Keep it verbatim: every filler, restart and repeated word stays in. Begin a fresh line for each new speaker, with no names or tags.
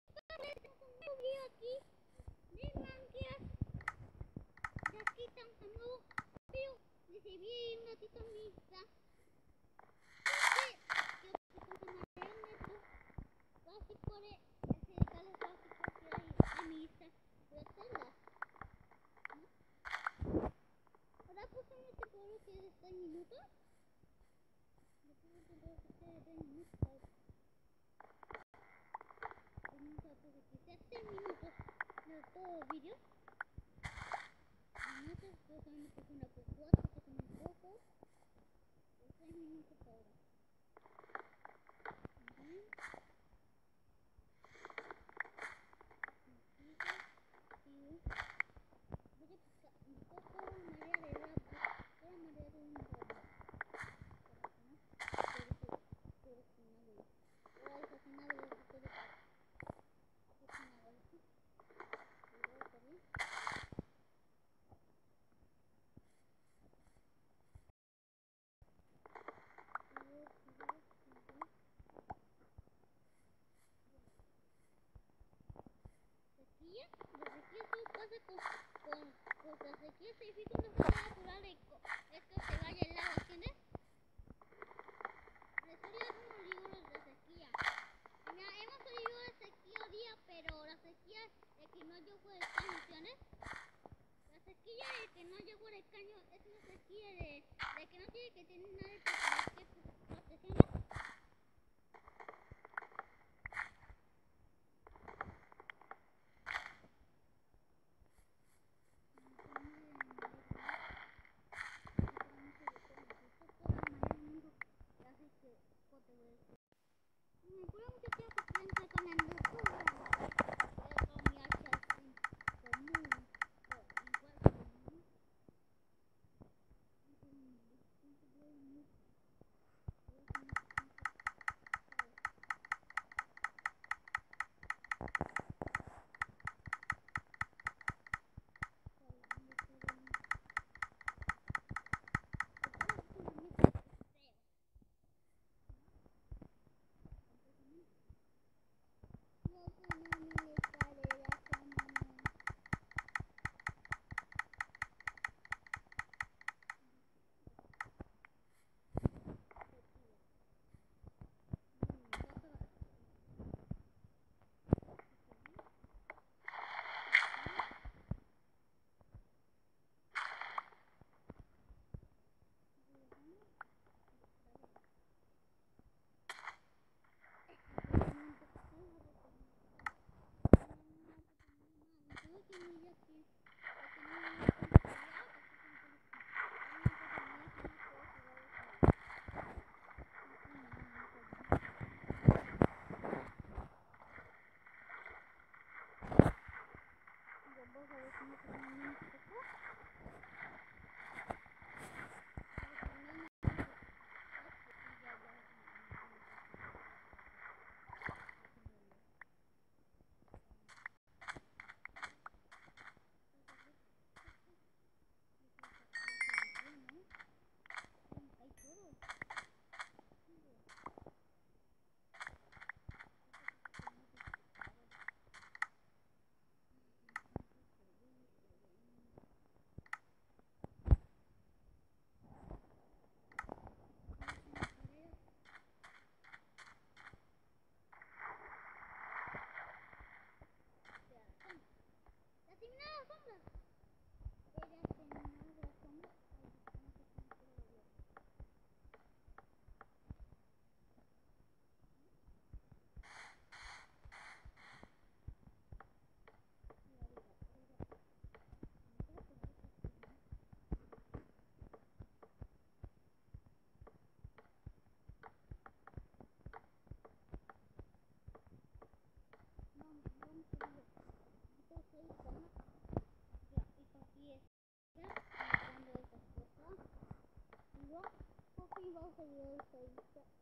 Tengo un nuevo video aquí de Minecraft. De aquí estamos un nuevo video. Recibí un ratito en vista. Quiero que continuaré en esto. Casi por dedicarles básicos que hay a mi Insta. Pero telas. Ahora puse en este pueblo que es de tres minutos. Yo puse este pueblo que es de tres minutos. tres minutos de todo el vídeo. Minutos, yo también me puse una por cuatro, que son un poco. tres minutos ahora. Bien. Y voy a buscar un poco marea de lava. Toda marea de un lava. Pero sin nada. Ahora es sin nada, es todo para. Es sin nada, ¿sí? Pero está bien. Sequía, la sequía solo pasa con, con, con la sequía significa una cosa natural de es que se vaya el agua, ¿entiendes? La historia es unos libros de sequía. Mira, hemos salido de sequía hoy día, pero la sequía de que no llegó el caño, ¿entiendes? La sequía de que no llegó el caño es una sequía de, de que no tiene que tener nada de protección. Me acuerdo mucho tiempo que entré con el YouTube. Con mi hacha común. Igual común. Vamos a ver